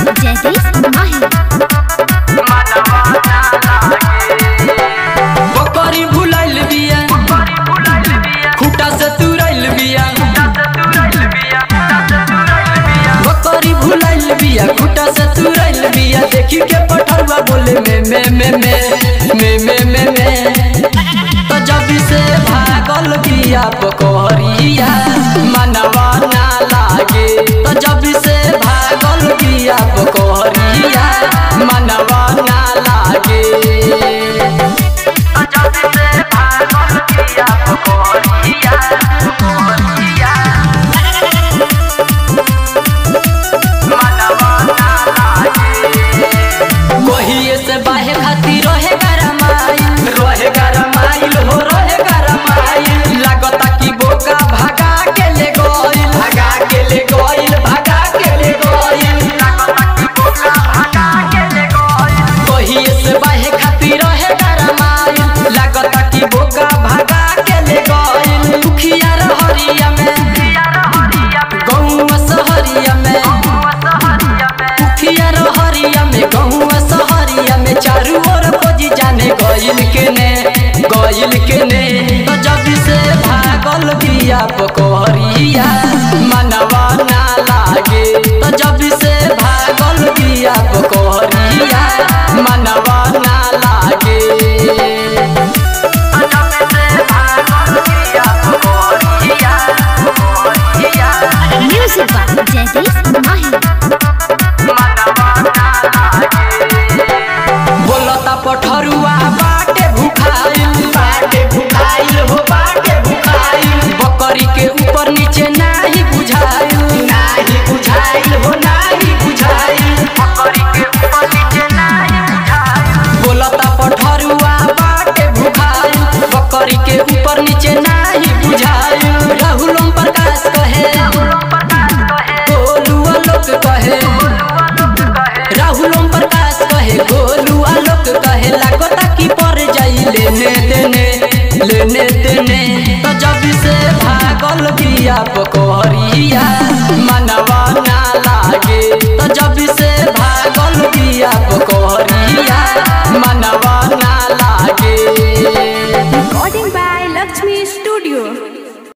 बकरी भुलाइल बिया खूटा से तुरैल बिया, बकरी भुलाइल बिया खूटा से तुरैल बिया। देखी के पठरुआ बोले में तो जब से भागल बिया बकरिया मनवा ना लागे। तो जब से भागल बिया बकरिया मनवा ना लागे। गोहिए से बाहे खाती रहे गरमाइल हो रहे गरमाइल। लागता कि बोका भागा के ले गइल। गोहिए से बाहे खाती रहे गरमाइल। लागता कि बोका भागा के ले गइल। दुखिया रहरिया में गौवा सहरिया में, दुखिया रहरिया में गौवा सहरिया में। चारू ओर खोजी जाने गइल के ने। तो जब से भागल बिया बकरिया मनवा ना लागे। तो जब से भागल बिया बकरिया मनवा ना लागे। बोलता पठरुआ बाटे भुखाइल हो बाटे भुखाइल। बकरी के ऊपर नीचे नाही बुझाइल हो नाही बुझाइल। बोलता पठरुआ बाटे भुखाइल। बकरी के ऊपर नीचे नाही बुझाइल। राहुल प्रकाश कहे गोलुआ लोग कहे, राहुल प्रकाश कहे गोलुआ लोग कहे। लागता कि पर जाई लेने देने। तो जब से भागल बिया बकरिया